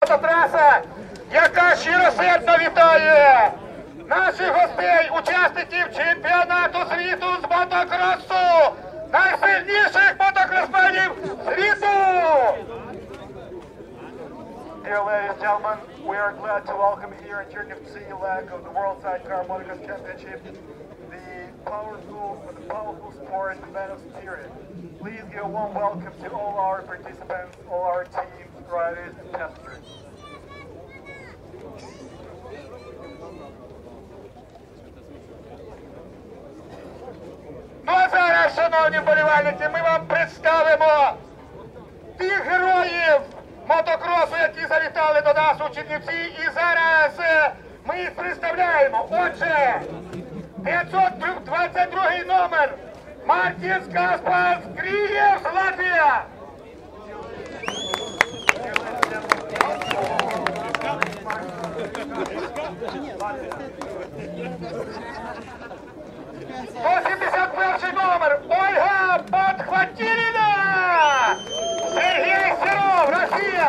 Траса, яка щиросердно вітає наших гостей, учасників чемпіонату світу з мотокросу, найсильніших мотокросменів світу! Dear ladies and gentlemen, we are glad to welcome you here at your C leg of the World Sidecar Motocross Championship, the powerful sport, the man of spirit. Please give a warm welcome to all our participants, all our teams, riders, and testers. Ну а зараз, шановні вболівальники, ми вам представимо тих героїв мотокросу, які завітали до нас у Чернівці. І зараз ми їх представляємо. Отже, 522 номер. Мартін Каспар Крієв, Латвія. «171 номер. Ольга Подхватилина. Сергій Серов, Росія.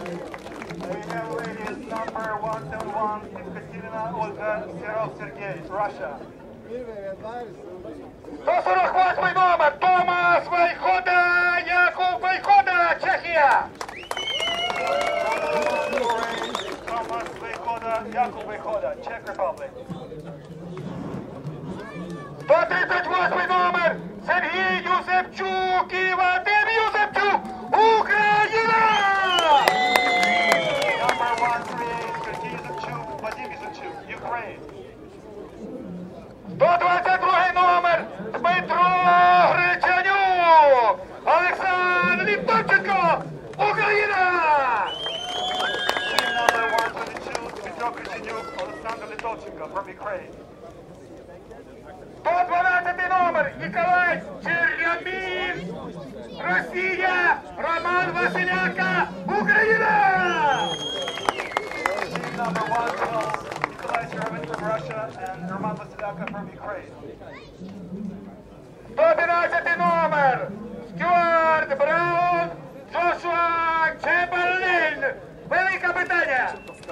Number 171, Екатерина Ольга Серов Сергей, Russia. 148 номер. Томас Вайхода, Яков Вайхода, Чехія. Thomas Vejvoda, Jakub Vejvoda, Czech Republic. 138 номер. Сергій Юсепчук і Вадим Юсепчук, Україна. Number 138, Sergei Yusepchuk, Vadim Yusepchuk, Ukraine. 122 номер. Дмитро Гречанюк, Олександр Літовченко, Україна. Number 122, Dmitro Krichenuk, Alexander Litovchenko from Ukraine. 112 номер. Ніколай Чернямін, Росія, Роман Василяка, Україна. Number 112, Nikolai Chervin from Russia and Roman Vasilyaka from Ukraine. 111 номер. Стюарт Браун, Джошуа Чемберлін, Велика Британія.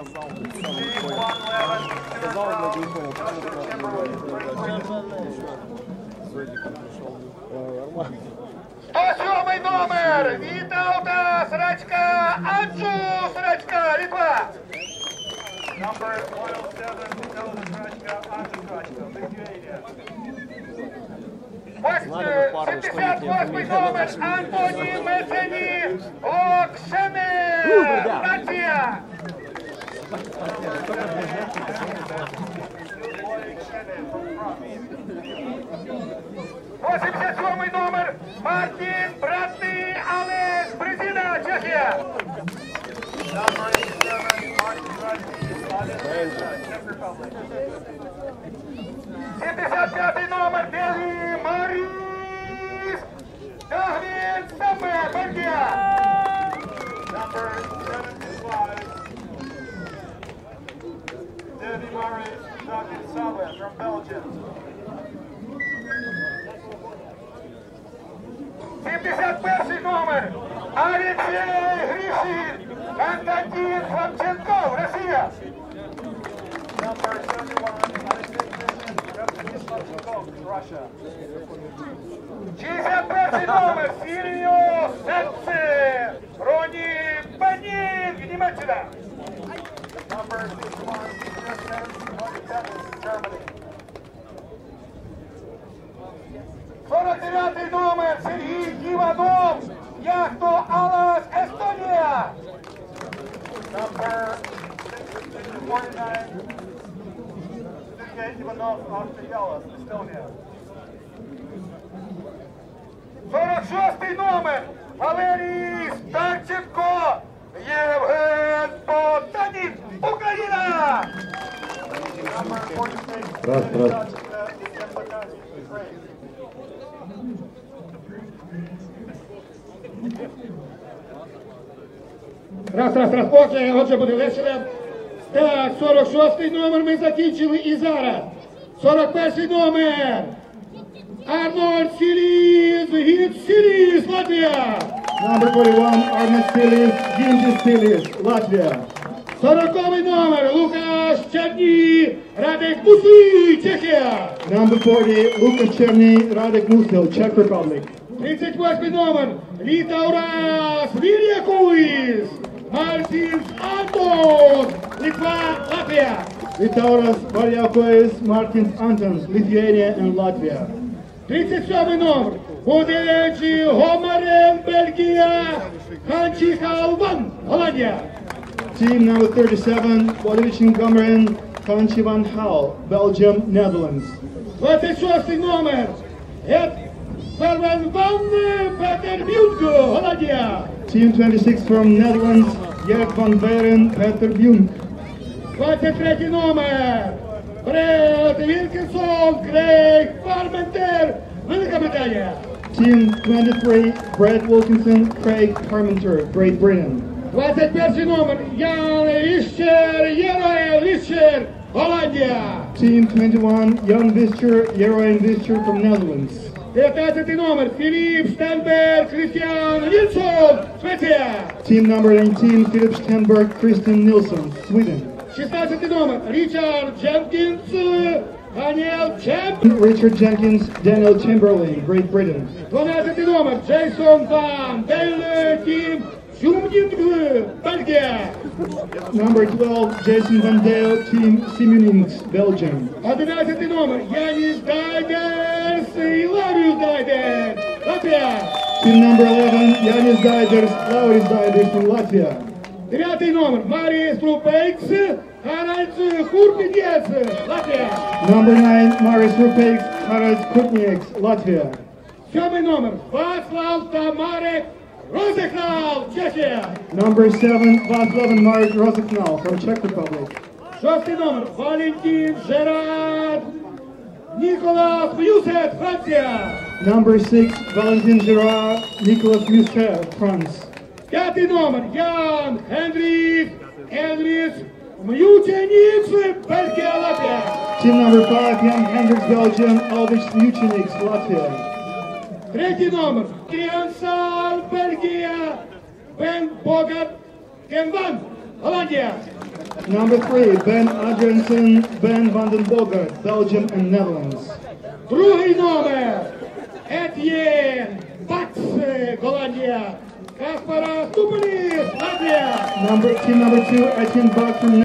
107 номер. Віталда Срачка, Анджу Срачка, Литва. Number 107, Vitaly Srachka, Andrew Srachka, Lithuania. 78 номер. Антоні Мецені, Оксени, Франція. 87 номер. Мартін Братний, Алес Брезина, Чехія. Number 87, Martin Bratny, Alex, Czech Republic. 75 номер. Дегі Маріс Дагвін Саме, Бельгія. Number 75, Debbie Murray, Dr. Sabe from Belgium. 71 номер. Алексей Гришин, Константин Фомченков, Росія. Number 71, Alexei Grishin, Revsky Slavchukov, Russia. 61 номер. Сіріо Сетце, Роні Панінг, Німеччина. Number 61, Germany. 49 номер. Сергій Іванов, Яхто Алас, Естонія. Number 49, Sergei Ivanov, Australia, Estonia. 46 номер. Валерій Старченко, Євген Потанін, Україна. Number 46, Раз. Ukraine. Раз. Окей, отже, буде весело. Так, 46 номер ми закінчили і зараз. 41 номер. Арнольд Сіліс, Гінт Сіліс, Латвія. Number 41, Arnold Silis, Gintis Silis, Latvia. 40-й номер Лукаш Черний, Radek Musil, Чехия. Number 40, Lukas Cherny, Radek Musil, Czech Republic. 38-й номер Litauras Viljakuis, Martins Antons, Litva, Latvia. Litauras Varjakois, Martins Antons, Lithuania and Latvia. 37-й номер Будевичи Гомарен, Бельгия, Ханчи Халван, Голландия. Team number 37, Wodevichin Gomeren, Kanchi van Hal, Belgium, Netherlands. 26-й номер Verwen van Peterbunk, Голландия. Team 26 from Netherlands, Gert van Beren, Peter Bjunk. 23-й номер Brett Wilkinson, Craig Parmenter, Великобритания. Team 23, Brett Wilkinson, Craig Parmenter, Great Britain. 21-й номер Jan Vischer, Jeroen Vischer, Голландия. Team 21, Jan Vischer, Jeroen Vischer from Netherlands. 19-й номер Филипп Стенберг, Christian Nilsson, Швеция. Team number 19, Philip Stenberg, Christian Nilsson, Sweden. 16-й номер Ричард Дженкинс, Daniel Champ. Richard Jenkins, Daniel Chamberlain, Great Britain. 12-й номер Джейсон Ван Дейл, Тим Сюмнинг, Бельгия. Number 12, Jason Van Dale, Team Simunings, Belgium. 11-й номер Янис Дайдерс, Илариус Дайдер, Латвия. Team number 11, Janis Daiders, Lauris Daiders from Latvia. 9-й номер Марис Рупейкс, Харальд Хурпинец, Латвия. Number 9, Maris Rupeiks, Harald Kutnieks, Latvia. 7-й номер Вацлав Тамарек, Розехнал, Чехия. Number 7, Václav and Marek Roseknal from Czech Republic. 6-й номер Валентин Жерар, Николас Мюсет, Франция. Number 6, Valentin Girard, Nicolas Muscat, France. 5-й номер Ян Хендрик Эльвис Мьютениц, Бельгия, Латвия. Team number 5, Jan Hendricks, Belgium, Elvis Muceniks, Latvia. 3-й номер Криансал, Бельгия, Бен Богат, Кенван, Голландия. Number 3, Ben Adriansen, Ben van den Bogart, Belgium and Netherlands. 2-й номер Етьен Бакс, Голландия. Каспара Ступалис, Латвия. Team number 2, Etienne Bach from